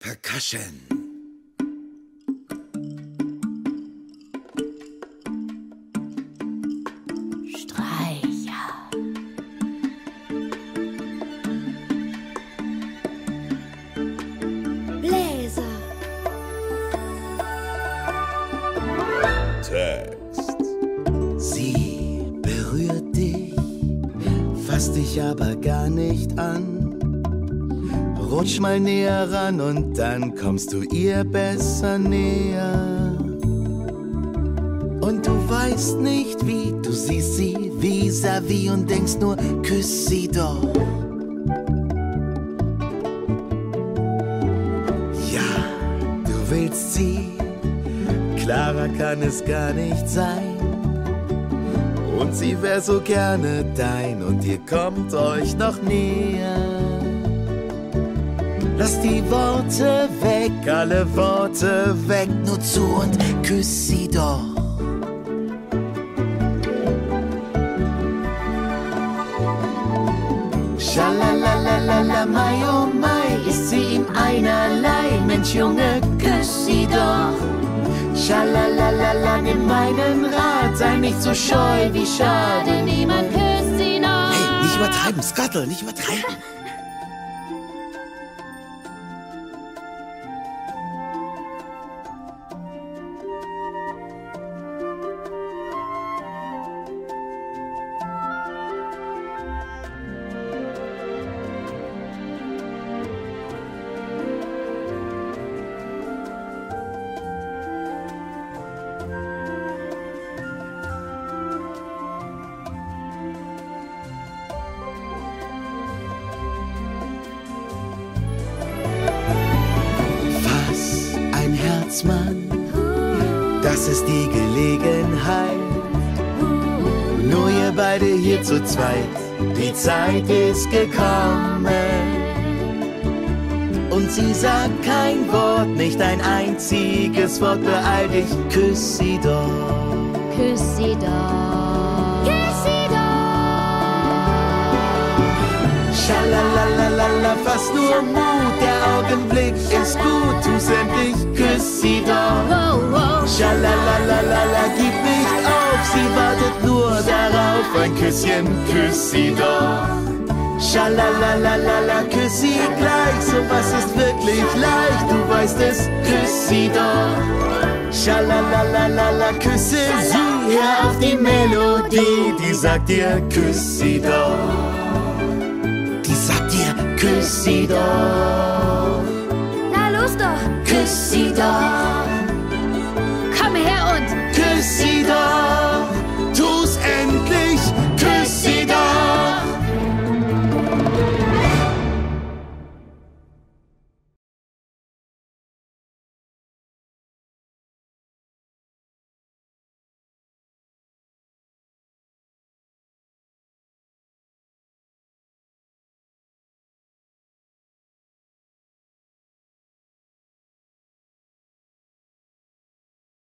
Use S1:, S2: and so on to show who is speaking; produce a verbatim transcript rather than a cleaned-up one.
S1: Percussion.
S2: Streicher.
S3: Bläser.
S1: Text. Sie berührt dich, fasst dich aber gar nicht an. Rutsch mal näher ran und dann kommst du ihr besser näher. Und du weißt nicht wie, du siehst sie vis-à-vis und denkst nur, küss sie doch. Ja, du willst sie, klarer kann es gar nicht sein. Und sie wär so gerne dein und ihr kommt euch noch näher. Lass die Worte weg, alle Worte weg, nur zu und küss sie doch. Schalalalala, mai oh mai, ist sie ihm einerlei. Mensch Junge, küss sie doch. Schalalalala, nimm meinen Rat, sei nicht so scheu, wie schade.
S2: Niemand küsst sie noch.
S1: Hey, nicht übertreiben, Scuttle, nicht übertreiben. Mann, das ist die Gelegenheit. Nur ihr beide hier zu zweit, die Zeit ist gekommen. Und sie sagt kein Wort, nicht ein einziges Wort, beeil dich, küss sie doch.
S2: Küss sie doch. Küss sie doch.
S1: Schalalalala, fass nur Mut, der Augenblick ist gut, tu's endlich, küss sie doch.
S2: Wow, wow.
S1: Schalalalala, gib nicht auf, sie wartet nur darauf, ein Küsschen, küss sie doch. Schalalalala, küss sie gleich, sowas ist wirklich leicht, du weißt es, küss sie doch. Schalalalala, küsse sie, hör auf die Melodie, die sagt dir, küss sie doch. Die sagt dir, küss sie doch.
S3: Na los doch.
S1: Küss sie doch.